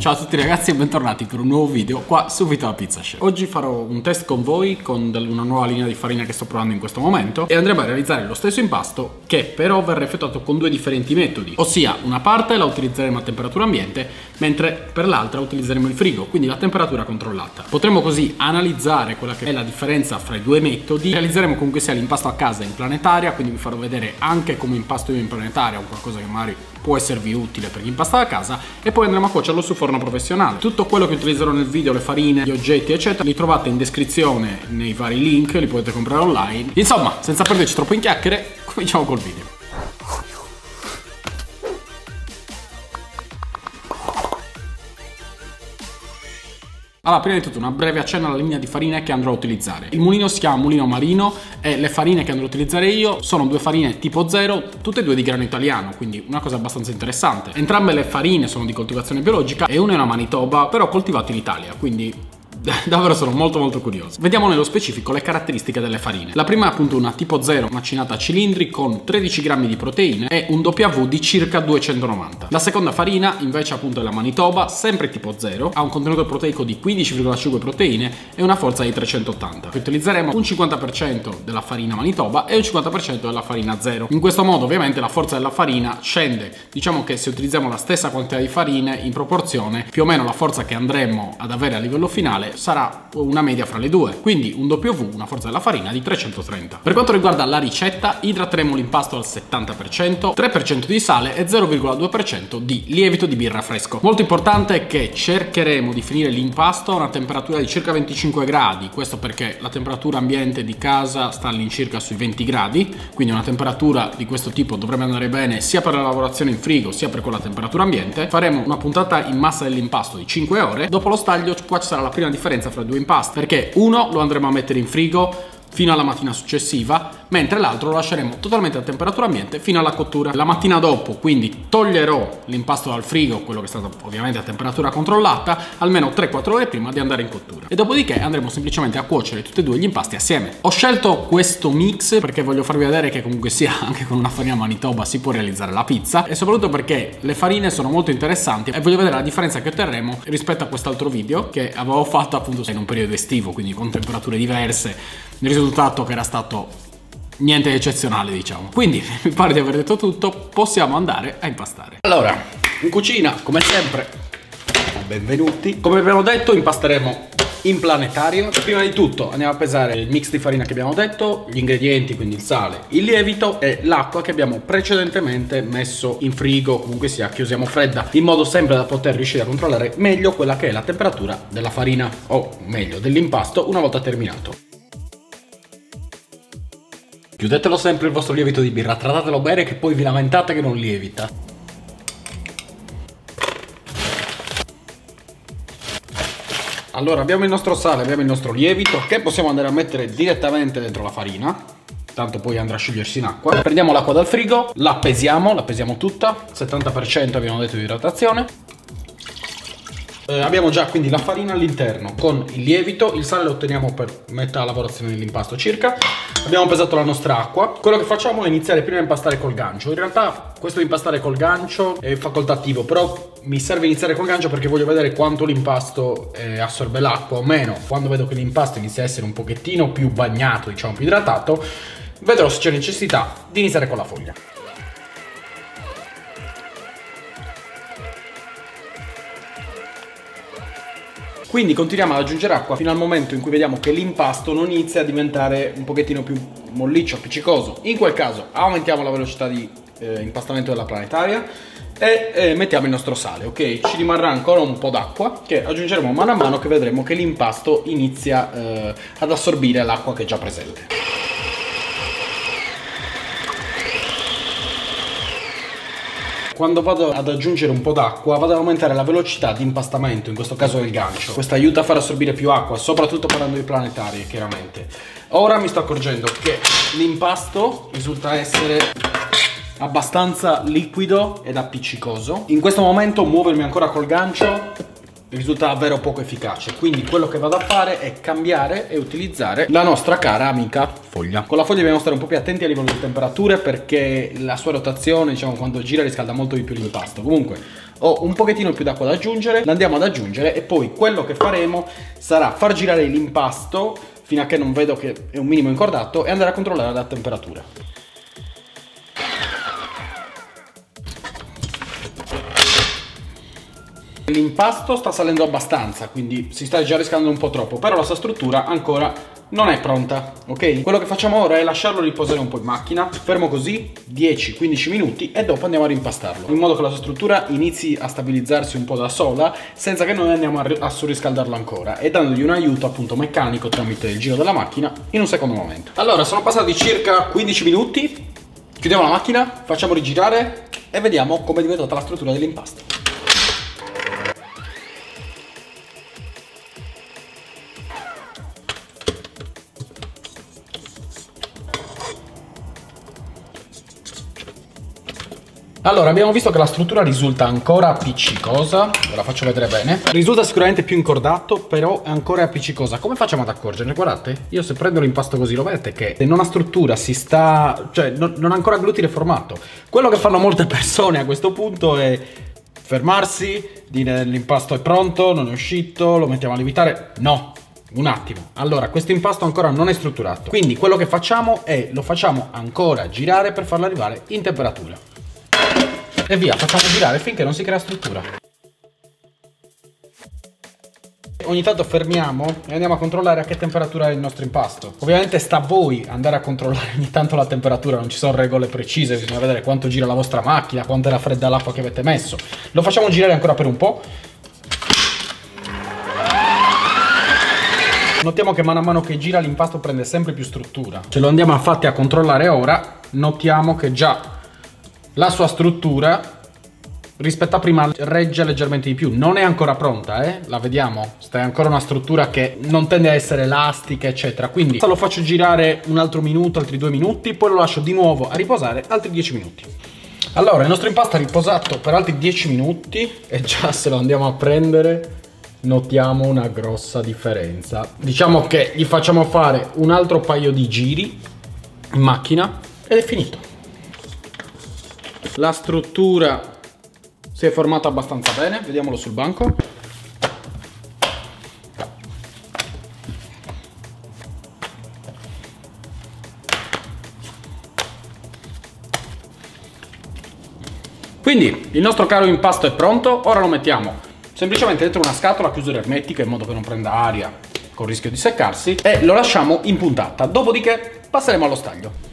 Ciao a tutti ragazzi e bentornati per un nuovo video qua su Vita da Pizza Chef. Oggi farò un test con voi con una nuova linea di farina che sto provando in questo momento e andremo a realizzare lo stesso impasto che però verrà effettuato con due differenti metodi, ossia una parte la utilizzeremo a temperatura ambiente mentre per l'altra utilizzeremo il frigo, quindi la temperatura controllata. Potremo così analizzare quella che è la differenza fra i due metodi. Realizzeremo comunque sia l'impasto a casa in planetaria, quindi vi farò vedere anche come impasto io in planetaria o qualcosa che magari può esservi utile per chi impasta a casa, e poi andremo a cuocerlo su forno professionale. Tutto quello che utilizzerò nel video, le farine, gli oggetti eccetera, li trovate in descrizione nei vari link, li potete comprare online. Insomma, senza perderci troppo in chiacchiere, cominciamo col video. Allora, prima di tutto una breve accenno alla linea di farine che andrò a utilizzare. Il mulino si chiama Mulino Marino e le farine che andrò a utilizzare io sono due farine tipo 0, tutte e due di grano italiano, quindi una cosa abbastanza interessante. Entrambe le farine sono di coltivazione biologica e una è una Manitoba, però coltivata in Italia, quindi davvero sono molto curioso. Vediamo nello specifico le caratteristiche delle farine. La prima è appunto una tipo 0 macinata a cilindri con 13 grammi di proteine e un W di circa 290. La seconda farina invece appunto è la Manitoba, sempre tipo 0, ha un contenuto proteico di 15,5 proteine e una forza di 380. Utilizzeremo un 50% della farina Manitoba e un 50% della farina 0. In questo modo ovviamente la forza della farina scende. Diciamo che se utilizziamo la stessa quantità di farine in proporzione, più o meno la forza che andremo ad avere a livello finale sarà una media fra le due, quindi un W, una forza della farina di 330. Per quanto riguarda la ricetta, idrateremo l'impasto al 70%, 3% di sale e 0,2% di lievito di birra fresco. Molto importante è che cercheremo di finire l'impasto a una temperatura di circa 25 gradi, questo perché la temperatura ambiente di casa sta all'incirca sui 20 gradi, quindi una temperatura di questo tipo dovrebbe andare bene sia per la lavorazione in frigo sia per quella temperatura ambiente. Faremo una puntata in massa dell'impasto di 5 ore, dopo lo staglio qua ci sarà la prima differenza fra i due impasti, perché uno lo andremo a mettere in frigo fino alla mattina successiva, mentre l'altro lo lasceremo totalmente a temperatura ambiente fino alla cottura. La mattina dopo quindi toglierò l'impasto dal frigo, quello che è stato ovviamente a temperatura controllata, almeno 3-4 ore prima di andare in cottura, e dopodiché andremo semplicemente a cuocere tutti e due gli impasti assieme. Ho scelto questo mix perché voglio farvi vedere che comunque sia anche con una farina Manitoba si può realizzare la pizza, e soprattutto perché le farine sono molto interessanti e voglio vedere la differenza che otterremo rispetto a quest'altro video che avevo fatto appunto in un periodo estivo, quindi con temperature diverse. Il risultato che era stato niente di eccezionale, diciamo. Quindi mi pare di aver detto tutto, possiamo andare a impastare. Allora, in cucina come sempre benvenuti. Come abbiamo detto impasteremo in planetario. Prima di tutto andiamo a pesare il mix di farina che abbiamo detto, gli ingredienti, quindi il sale, il lievito e l'acqua che abbiamo precedentemente messo in frigo, comunque sia che usiamo fredda, in modo sempre da poter riuscire a controllare meglio quella che è la temperatura della farina, o meglio dell'impasto, una volta terminato. Chiudetelo sempre il vostro lievito di birra, trattatelo bene che poi vi lamentate che non lievita. Allora abbiamo il nostro sale, abbiamo il nostro lievito che possiamo andare a mettere direttamente dentro la farina, tanto poi andrà a sciogliersi in acqua. Prendiamo l'acqua dal frigo, la pesiamo tutta, 70% abbiamo detto di idratazione. Abbiamo già quindi la farina all'interno con il lievito, il sale lo otteniamo per metà lavorazione dell'impasto circa. Abbiamo pesato la nostra acqua. Quello che facciamo è iniziare prima a impastare col gancio. In realtà questo di impastare col gancio è facoltativo, però mi serve iniziare col gancio perché voglio vedere quanto l'impasto assorbe l'acqua o meno. Quando vedo che l'impasto inizia a essere un pochettino più bagnato, diciamo più idratato, vedrò se c'è necessità di iniziare con la foglia. Quindi continuiamo ad aggiungere acqua fino al momento in cui vediamo che l'impasto non inizia a diventare un pochettino più molliccio, appiccicoso. In quel caso aumentiamo la velocità di impastamento della planetaria e mettiamo il nostro sale, ok? Ci rimarrà ancora un po' d'acqua che aggiungeremo mano a mano che vedremo che l'impasto inizia ad assorbire l'acqua che è già presente. Quando vado ad aggiungere un po' d'acqua vado ad aumentare la velocità di impastamento, in questo caso del gancio. Questo aiuta a far assorbire più acqua, soprattutto parlando di planetarie chiaramente. Ora mi sto accorgendo che l'impasto risulta essere abbastanza liquido ed appiccicoso. In questo momento muovermi ancora col gancio risulta davvero poco efficace, quindi quello che vado a fare è cambiare e utilizzare la nostra cara amica foglia. Con la foglia dobbiamo stare un po' più attenti a livello di temperature perché la sua rotazione, diciamo, quando gira riscalda molto di più l'impasto. Comunque ho un pochettino più d'acqua da aggiungere, l'andiamo ad aggiungere e poi quello che faremo sarà far girare l'impasto fino a che non vedo che è un minimo incordato e andare a controllare la temperatura. L'impasto sta salendo abbastanza, quindi si sta già riscaldando un po' troppo, però la sua struttura ancora non è pronta, ok? Quello che facciamo ora è lasciarlo riposare un po' in macchina, fermo così 10-15 minuti e dopo andiamo a rimpastarlo, in modo che la sua struttura inizi a stabilizzarsi un po' da sola, senza che noi andiamo a surriscaldarlo ancora e dandogli un aiuto appunto meccanico tramite il giro della macchina in un secondo momento. Allora, sono passati circa 15 minuti, chiudiamo la macchina, facciamo rigirare e vediamo come è diventata la struttura dell'impasto. Allora, abbiamo visto che la struttura risulta ancora appiccicosa, ve la faccio vedere bene. Risulta sicuramente più incordato, però è ancora appiccicosa. Come facciamo ad accorgerne? Guardate, io se prendo l'impasto così, lo vedete che non ha struttura, si sta... cioè non ha ancora glutine formato. Quello che fanno molte persone a questo punto è fermarsi, dire l'impasto è pronto, non è uscito, lo mettiamo a lievitare. No, un attimo. Allora, questo impasto ancora non è strutturato. Quindi quello che facciamo è, lo facciamo ancora girare per farlo arrivare in temperatura. E via, facciamo girare finché non si crea struttura. Ogni tanto fermiamo e andiamo a controllare a che temperatura è il nostro impasto. Ovviamente sta a voi andare a controllare ogni tanto la temperatura, non ci sono regole precise, bisogna vedere quanto gira la vostra macchina, quanto è raffredda l'acqua che avete messo. Lo facciamo girare ancora per un po'. Notiamo che mano a mano che gira l'impasto prende sempre più struttura. Se lo andiamo infatti a controllare ora, notiamo che già la sua struttura rispetto a prima regge leggermente di più. Non è ancora pronta, la vediamo? Sta ancora una struttura che non tende a essere elastica, eccetera. Quindi lo faccio girare un altro minuto, altri 2 minuti, poi lo lascio di nuovo a riposare altri 10 minuti. Allora, il nostro impasto è riposato per altri 10 minuti e già se lo andiamo a prendere notiamo una grossa differenza. Diciamo che gli facciamo fare un altro paio di giri in macchina ed è finito. La struttura si è formata abbastanza bene, vediamolo sul banco. Quindi il nostro caro impasto è pronto, ora lo mettiamo semplicemente dentro una scatola a chiusura ermetica in modo che non prenda aria con rischio di seccarsi e lo lasciamo in puntata, dopodiché passeremo allo staglio.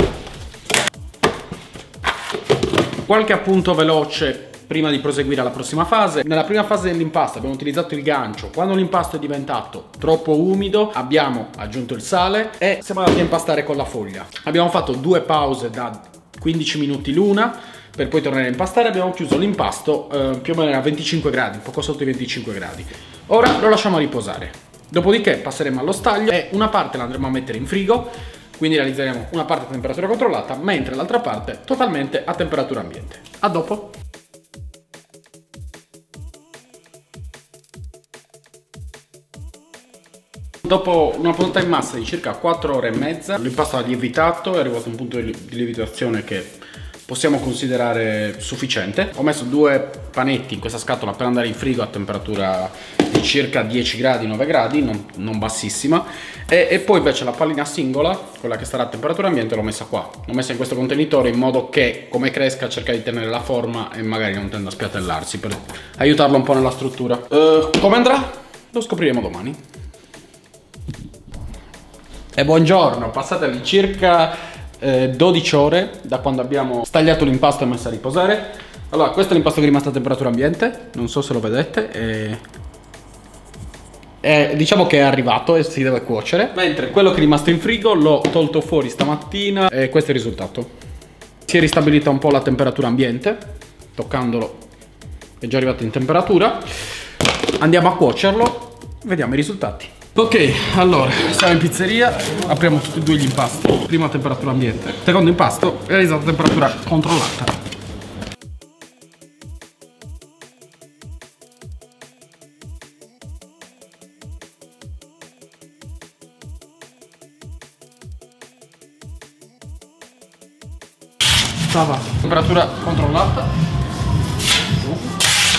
Qualche appunto veloce prima di proseguire alla prossima fase. Nella prima fase dell'impasto abbiamo utilizzato il gancio. Quando l'impasto è diventato troppo umido abbiamo aggiunto il sale e siamo andati a impastare con la foglia. Abbiamo fatto 2 pause da 15 minuti l'una per poi tornare a impastare. Abbiamo chiuso l'impasto più o meno a 25 gradi, poco sotto i 25 gradi. Ora lo lasciamo riposare. Dopodiché passeremo allo staglio e una parte la andremo a mettere in frigo. Quindi realizzeremo una parte a temperatura controllata, mentre l'altra parte totalmente a temperatura ambiente. A dopo! Dopo una punta in massa di circa 4 ore e mezza, l'impasto ha lievitato, è arrivato a un punto di lievitazione che possiamo considerare sufficiente. Ho messo 2 panetti in questa scatola per andare in frigo a temperatura di circa 10 gradi, 9 gradi, non bassissima. E poi invece la pallina singola, quella che starà a temperatura ambiente, l'ho messa qua. L'ho messa in questo contenitore in modo che, come cresca, cerca di tenere la forma e magari non tenda a spiattellarsi, per aiutarlo un po' nella struttura. Come andrà? Lo scopriremo domani. E buongiorno, passate all'incirca 12 ore da quando abbiamo stagliato l'impasto e messo a riposare. Allora, questo è l'impasto che è rimasto a temperatura ambiente, non so se lo vedete, diciamo che è arrivato e si deve cuocere, mentre quello che è rimasto in frigo l'ho tolto fuori stamattina e questo è il risultato. Si è ristabilita un po' la temperatura ambiente, toccandolo è già arrivato in temperatura. Andiamo a cuocerlo, vediamo i risultati. Ok, allora, siamo in pizzeria, apriamo tutti e 2 gli impasti. Primo a temperatura ambiente, secondo impasto realizzato a temperatura controllata. Temperatura controllata.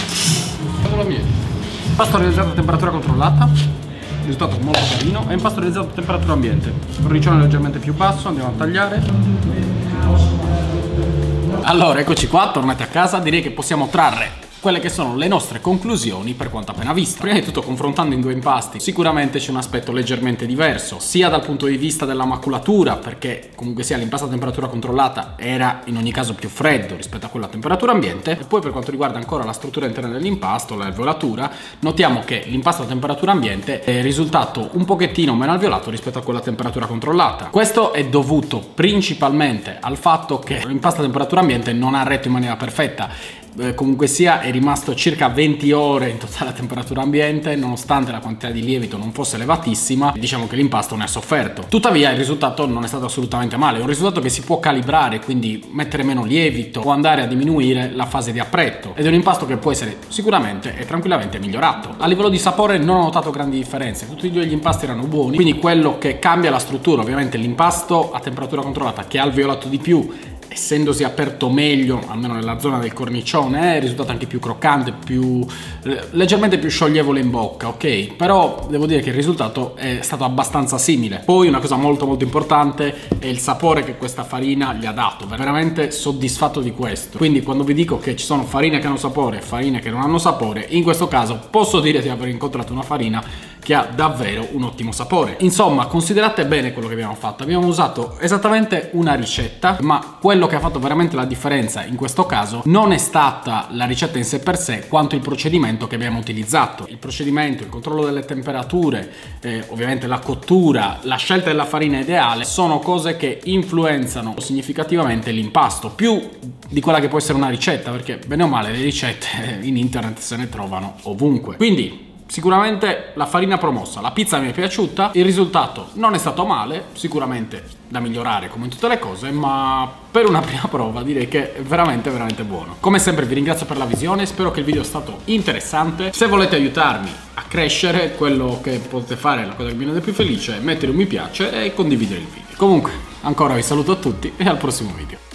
temperatura ambiente. Impasto realizzato a temperatura controllata, risultato molto carino. E impasto realizzato a temperatura ambiente, cornicione leggermente più basso, andiamo a tagliare. Allora, eccoci qua, tornati a casa, direi che possiamo trarre quelle che sono le nostre conclusioni per quanto appena visto. Prima di tutto, confrontando i due impasti, sicuramente c'è un aspetto leggermente diverso, sia dal punto di vista della maculatura, perché comunque sia l'impasto a temperatura controllata era in ogni caso più freddo rispetto a quello a temperatura ambiente, e poi per quanto riguarda ancora la struttura interna dell'impasto, l'alveolatura, notiamo che l'impasto a temperatura ambiente è risultato un pochettino meno alveolato rispetto a quello a temperatura controllata. Questo è dovuto principalmente al fatto che l'impasto a temperatura ambiente non ha retto in maniera perfetta. Comunque sia, è rimasto circa 20 ore in totale a temperatura ambiente, nonostante la quantità di lievito non fosse elevatissima. Diciamo che l'impasto ne ha sofferto. Tuttavia il risultato non è stato assolutamente male, è un risultato che si può calibrare, quindi mettere meno lievito o andare a diminuire la fase di appretto, ed è un impasto che può essere sicuramente e tranquillamente migliorato. A livello di sapore non ho notato grandi differenze, tutti e due gli impasti erano buoni, quindi quello che cambia la struttura, ovviamente l'impasto a temperatura controllata, che ha alveolato di più, essendosi aperto meglio, almeno nella zona del cornicione, è risultato anche più croccante, leggermente più scioglievole in bocca, ok? Però devo dire che il risultato è stato abbastanza simile. Poi una cosa molto importante è il sapore che questa farina gli ha dato, veramente soddisfatto di questo. Quindi quando vi dico che ci sono farine che hanno sapore e farine che non hanno sapore, in questo caso posso dire di aver incontrato una farina che ha davvero un ottimo sapore. Insomma, considerate bene quello che abbiamo fatto. Abbiamo usato esattamente una ricetta, ma quello che ha fatto veramente la differenza in questo caso non è stata la ricetta in sé per sé, quanto il procedimento che abbiamo utilizzato. Il procedimento, il controllo delle temperature, ovviamente la cottura, la scelta della farina ideale, sono cose che influenzano significativamente l'impasto, più di quella che può essere una ricetta, perché bene o male le ricette in internet se ne trovano ovunque. Quindi sicuramente la farina promossa, la pizza mi è piaciuta, il risultato non è stato male, sicuramente da migliorare come in tutte le cose, ma per una prima prova direi che è veramente buono. Come sempre vi ringrazio per la visione, spero che il video sia stato interessante. Se volete aiutarmi a crescere, quello che potete fare, la cosa che mi rende più felice, è mettere un mi piace e condividere il video. Comunque, ancora vi saluto a tutti e al prossimo video.